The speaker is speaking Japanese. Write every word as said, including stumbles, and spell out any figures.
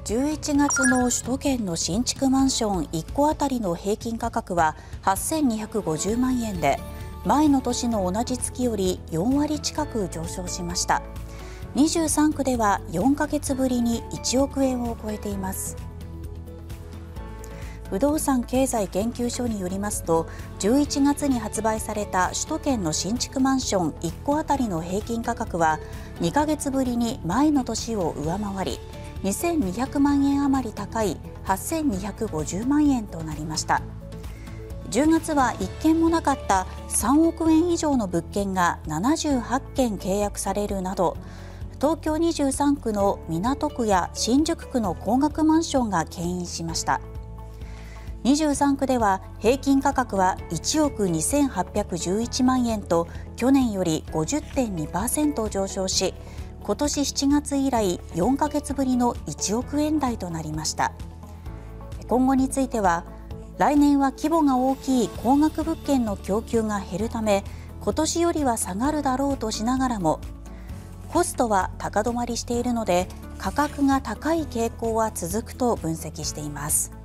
じゅういちがつの首都圏の新築マンションいっこあたりの平均価格ははっせんにひゃくごじゅうまんえんで、前の年の同じ月よりよんわり近く上昇しました。にじゅうさんくではよんかげつぶりにいちおくえんを超えています。不動産経済研究所によりますと、じゅういちがつに発売された首都圏の新築マンションいっこあたりの平均価格はにかげつぶりに前の年を上回り、にせんにひゃくまんえん余り高いはっせんにひゃくごじゅうまんえんとなりました。じゅうがつはいっけんもなかったさんおくえん以上の物件がななじゅうはっけん契約されるなど、東京にじゅうさんくの港区や新宿区の高額マンションが牽引しました。にじゅうさんくでは平均価格はいちおくにせんはっぴゃくじゅういちまんえんと去年より ごじゅってんにパーセント 上昇し、今年しちがつ以来よんかげつぶりのいちおくえん台となりました。今後については、来年は規模が大きい高額物件の供給が減るため、今年よりは下がるだろうとしながらも、コストは高止まりしているので価格が高い傾向は続くと分析しています。